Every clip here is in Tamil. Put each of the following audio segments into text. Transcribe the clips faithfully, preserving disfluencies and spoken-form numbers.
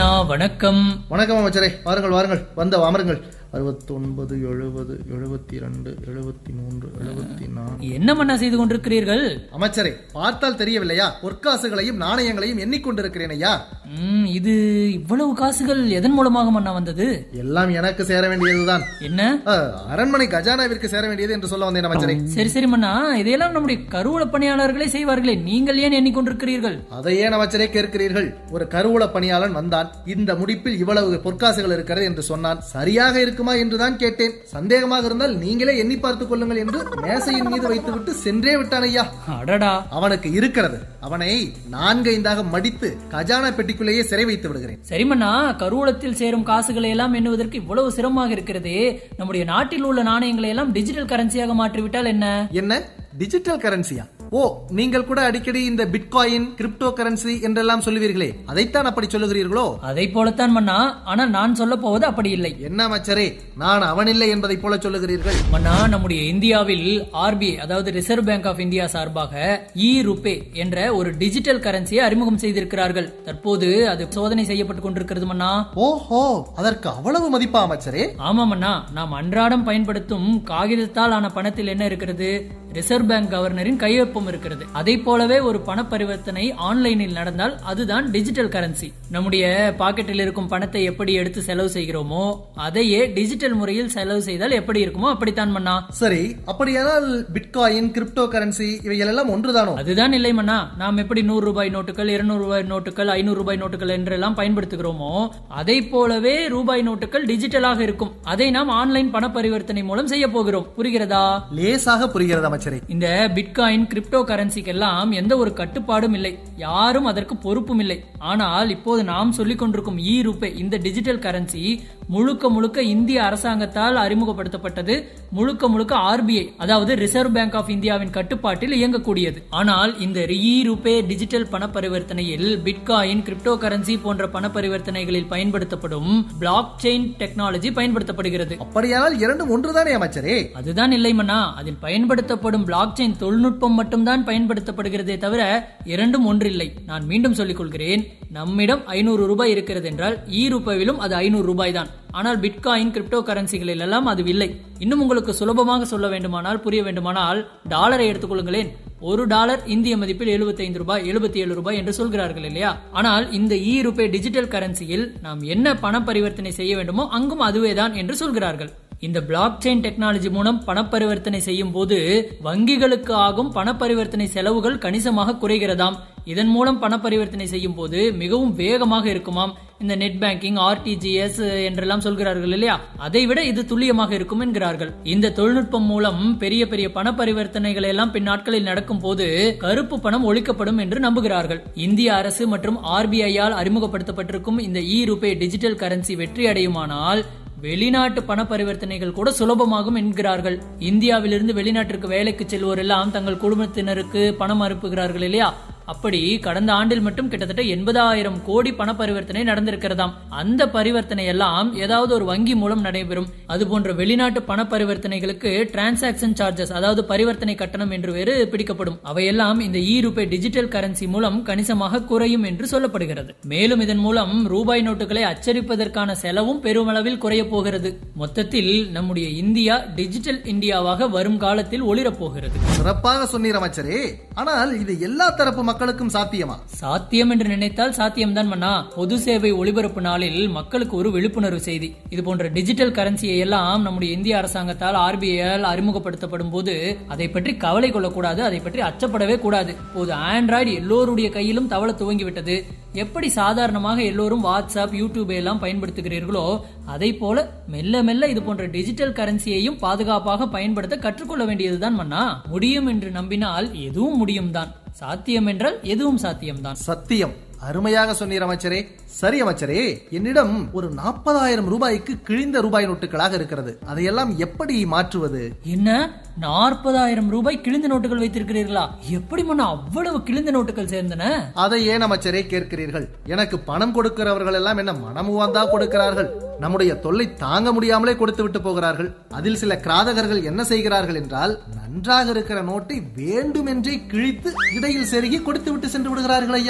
மன்னா வணக்கம். வணக்கம் அமைச்சரே, வாருங்கள் வாருங்கள், வந்த அமருங்கள். அறுபத்தி ஒன்பது எழுபது எழுபத்தி இரண்டு எழுபத்தி மூன்று எழுபத்தி நான்கு. என்ன மன்னா செய்து கொண்டிருக்கிறீர்கள்? அமைச்சரே, பார்த்தால் தெரியவில்லையா? பொற்காசுகளையும் நாணயங்களையும் எண்ணிக்கொண்டிருக்கிறேன் ஐயா. இது இவ்வளவு காசுகள் எதன் மூலமாக மன்னா வந்தது? எல்லாம் எனக்கு சேர வேண்டியதுதான். என்ன? அரண்மனை கஜானாவிற்கு சேர வேண்டியது என்று சொல்ல வந்தேன் அமைச்சரே. சரி சரி மன்னா, இதையெல்லாம் நம்முடைய கருவூல பணியாளர்களே செய்வார்களே, நீங்கள் ஏன் எண்ணிக்கொண்டிருக்கிறீர்கள்? அதை ஏன் அமைச்சரே கேட்கிறீர்கள்? ஒரு கருவூல பணியாளன் வந்தான், இந்த முடிப்பில் இவ்வளவு பொற்காசுகள் இருக்கிறது என்று சொன்னான். சரியாக இருக்குமா என்றுதான் கேட்டேன். சந்தேகமாக இருந்தால் நீங்களே எண்ணி பார்த்துக் கொள்ளுங்கள் என்று மேசையின் மீது வைத்துவிட்டு சென்றே விட்டான் ஐயா. அடடா, அவனுக்கு இருக்கிறது. அவனை நான்கைந்தாக மடித்து கஜானா பெட்டிக்குள்ளேயே சிறை வைத்து விடுகிறேன். சரி மன்னா, கருவூலத்தில் சேரும் காசுகளை எல்லாம் எண்ணுவதற்கு இவ்வளவு சிரமமாக இருக்கிறது. நம்முடைய நாட்டில் உள்ள நாணயங்களை எல்லாம் டிஜிட்டல் கரன்சியாக மாற்றிவிட்டால் என்ன? என்ன டிஜிட்டல் கரன்சியா? ஓ, நீங்கள் கூட அடிக்கடி இந்த பிட்காயின், கிரிப்டோ கரன்சி என்றெல்லாம் சொல்லுவீர்களே, அதைத்தான் அப்படி சொல்லுகிறீர்களோ? அதை போலத்தான் மன்னா, ஆனால் நான் சொல்ல போவது அப்படி இல்லை. என்ன அமைச்சரே, நான் அவனில்லை என்பதை போல சொல்லுகிறீர்கள்? மன்னா, நம்முடைய இந்தியாவில் ஆர்பிஐ அதாவது ரிசர்வ் பேங்க் ஆஃப் இந்தியா சார்பாக இ ருபே என்ற ஒரு டிஜிட்டல் கரன்சியை அறிமுகம் செய்திருக்கிறார்கள். தற்போது அது சோதனை செய்யப்பட்டுக் கொண்டிருக்கிறது மன்னா. ஓஹோ, அதற்கு அவ்வளவு மதிப்பா அமைச்சரே? ஆமா மன்னா, நாம் அன்றாடம் பயன்படுத்தும் காகிதத்தால் ஆன பணத்தில் என்ன இருக்கிறது? ரிசர்வ் பேங்க் கவர்னரின் கையொப்பம் இருக்கிறது. அதை போலவே ஒரு பண பரிவர்த்தனை ஆன்லைனில் நடந்தால் அதுதான் டிஜிட்டல் கரன்சி. நம்முடைய பாக்கெட்டில் இருக்கும் பணத்தை எப்படி எடுத்து செலவு செய்கிறோமோ அதையே டிஜிட்டல் முறையில் செலவு செய்தால் எப்படி இருக்குமோ அப்படித்தான் மன்னா. சரி, அப்படியானால் பிட்காயின், கிரிப்டோ கரன்சி இவைகள் எல்லாம் ஒன்றுதானோ? அதுதான் இல்லை மன்னா. நாம் எப்படி நூறு ரூபாய் நோட்டுகள், இருநூறு ரூபாய் நோட்டுகள், ஐநூறு ரூபாய் நோட்டுகள் என்றெல்லாம் பயன்படுத்துகிறோமோ அதை போலவே ரூபாய் நோட்டுகள் டிஜிட்டலாக இருக்கும். அதை நாம் ஆன்லைன் பண பரிவர்த்தனை மூலம் செய்ய போகிறோம். புரிகிறதா? லேசாக புரிகிறதா? இந்த பிட்காயின், கிரிப்டோ கரன்சிக்கெல்லாம் எந்த ஒரு கட்டுப்பாடும் இல்லை, யாரும் அதற்கு பொறுப்பும் இல்லை. ஆனால் இப்போது நாம் சொல்லிக் கொண்டிருக்கும் இ ருபே இந்த டிஜிட்டல் கரன்சி முழுக்க முழுக்க இந்திய அரசாங்கத்தால் அறிமுகப்படுத்தப்பட்டது. முழுக்க முழுக்க ஆர்பிஐ அதாவது ரிசர்வ் பேங்க் ஆஃப் இந்தியாவின் கட்டுப்பாட்டில் இயங்கக்கூடியது. ஆனால் இந்த இ ருபே டிஜிட்டல் பண பரிவர்த்தனையில் பிட்காயின், கிரிப்டோ கரன்சி போன்ற பண பரிவர்த்தனைகளில் பயன்படுத்தப்படும் பிளாக் செயின் டெக்னாலஜி பயன்படுத்தப்படுகிறது. அப்படியானால் இரண்டும் ஒன்றுதானே அமைச்சரே? அதுதான் இல்லை மன்னா, அதில் பயன்படுத்தப்படும் பிளாக் செயின் தொழில்நுட்பம் மட்டும்தான் பயன்படுத்தப்படுகிறதே தவிர இரண்டும் ஒன்றில்லை. நான் மீண்டும் சொல்லிக் கொள்கிறேன், நம்மிடம் ஐநூறு ரூபாய் இருக்கிறது என்றால் இ ரூபாயிலும் அது ஐநூறு ரூபாய் தான். ஆனால் பிட்காயின், கிரிப்டோ கரன்சிகளில் எல்லாம் அது இல்லை. இன்னும் உங்களுக்கு சுலபமாக சொல்ல வேண்டுமானால், புரிய வேண்டுமானால் டாலரை எடுத்துக்கொள்ளுங்களேன். ஒரு டாலர் இந்திய மதிப்பில் எழுபத்தி ஐந்து ரூபாய், எழுபத்தி ஏழு ரூபாய் என்று சொல்கிறார்கள் இல்லையா? ஆனால் இந்த இ ருபே டிஜிட்டல் கரன்சியில் நாம் என்ன பண பரிவர்த்தனை செய்ய வேண்டுமோ அங்கும் அதுவேதான் என்று சொல்கிறார்கள். இந்த பிளாக் செயின் டெக்னாலஜி மூலம் பண பரிவர்த்தனை செய்யும் போது வங்கிகளுக்கு ஆகும் பண பரிவர்த்தனை செலவுகள் கணிசமாக குறைகிறதாம். இதன் மூலம் பண பரிவர்த்தனை செய்யும் போது மிகவும் வேகமாக இருக்குமாம். இந்த நெட் பேங்கிங், ஆர்டிஜிஎஸ் என்றெல்லாம் சொல்கிறார்கள் இல்லையா, அதை விட இது துல்லியமாக இருக்கும் என்கிறார்கள். இந்த தொழில்நுட்பம் மூலம் பெரிய பெரிய பண பரிவர்த்தனைகள் எல்லாம் பின் நாட்களில் நடக்கும் போது கருப்பு பணம் ஒழிக்கப்படும் என்று நம்புகிறார்கள். இந்திய அரசு மற்றும் ஆர்பிஐயால் அறிமுகப்படுத்தப்பட்டிருக்கும் இந்த இ ருபே டிஜிட்டல் கரன்சி வெற்றி அடையுமானால் வெளிநாட்டு பண பரிவர்த்தனைகள் கூட சுலபமாகும் என்கிறார்கள். இந்தியாவிலிருந்து வெளிநாட்டிற்கு வேலைக்கு செல்வோர் எல்லாம் தங்கள் குடும்பத்தினருக்கு பணம் அனுப்புகிறார்கள் இல்லையா, அப்படி கடந்த ஆண்டில் மட்டும் கிட்டத்தட்ட எண்பதாயிரம் கோடி பண பரிவர்த்தனை நடந்திருக்கிறதாம். அந்த பரிவர்த்தனை எல்லாம் ஏதாவது ஒரு வங்கி மூலம் நடைபெறும். அதுபோன்ற வெளிநாட்டு பண பரிவர்த்தனைகளுக்கு டிரான்சாக்சன் சார்ஜஸ் அதாவது பரிவர்த்தனை கட்டணம் என்று வேறு பிடிக்கப்படும். அவையெல்லாம் இந்த இ ருபே டிஜிட்டல் கரன்சி மூலம் கணிசமாக குறையும் என்று சொல்லப்படுகிறது. மேலும் இதன் மூலம் ரூபாய் நோட்டுகளை அச்சடிப்பதற்கான செலவும் பெருமளவில் குறைய போகிறது. மொத்தத்தில் நம்முடைய இந்தியா டிஜிட்டல் இந்தியாவாக வரும் காலத்தில் ஒளிரப் போகிறது. சிறப்பாக சொன்னீர் அமைச்சரே. ஆனால் இது எல்லா தரப்பு மக்களுக்கும் சாத்தியமா? சாத்தியம் என்று நினைத்தால் சாத்தியம்தான் மன்னா. பொது சேவை ஒளிபரப்பு நாளில் மக்களுக்கு ஒரு விழிப்புணர்வு செய்தி. இது போன்ற டிஜிட்டல் கரன்சியை எல்லாம் நம்முடைய இந்திய அரசாங்கத்தால் ஆர்பிஐயால் அறிமுகப்படுத்தப்படும் போது அதை பற்றி கவலை கொள்ளக்கூடாது, அதை பற்றி அச்சப்படவே கூடாது. இப்போது ஆண்ட்ராய்டு எல்லோருடைய கையிலும் தவள துவங்கிவிட்டது. எப்படி சாதாரணமாக எல்லோரும் வாட்ஸ்அப், யூடியூப் எல்லாம் பயன்படுத்துகிறீர்களோ அதை போல மெல்ல மெல்ல இது போன்ற டிஜிட்டல் கரன்சியையும் பாதுகாப்பாக பயன்படுத்த கற்றுக்கொள்ள வேண்டியதுதான் மன்னா. முடியும் என்று நம்பினால் எதுவும் முடியும் தான். சாத்தியம் என்றால் எதுவும் சாத்தியம்தான். சத்தியம். அருமையாக சொன்னீர் அமைச்சரே. சரி அமைச்சரே, என்னிடம் ஒரு நாற்பதாயிரம் ரூபாய்க்கு கிழிந்த ரூபாய் நோட்டுகளாக இருக்கிறது. அதையெல்லாம் எப்படி மாற்றுவது? என்ன, நாற்பதாயிரம் ரூபாய் கிழிந்த நோட்டுகள் வைத்திருக்கிறீர்களா? எப்படி மன்னா அவ்வளவு கிழிந்த நோட்டுகள் சேர்ந்தன? அதை ஏன் அமைச்சரே கேட்கிறீர்கள்? எனக்கு பணம் கொடுக்கிறவர்கள் எல்லாம் என்ன மனமுவந்தா கொடுக்கிறார்கள்? நம்முடைய தொல்லை தாங்க முடியாமலே கொடுத்து விட்டு போகிறார்கள். அதில் சில கிராதகர்கள் என்ன செய்கிறார்கள் என்றால், நன்றாக இருக்கிற நோட்டை வேண்டுமென்றே கிழித்து இடையில் செருகி கொடுத்து விட்டு சென்று விடுகிறார்கள் ஐயா.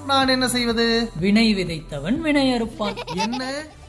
நான் என்ன செய்வது? வினை விதைத்தவன் வினை அறுப்பான். என்ன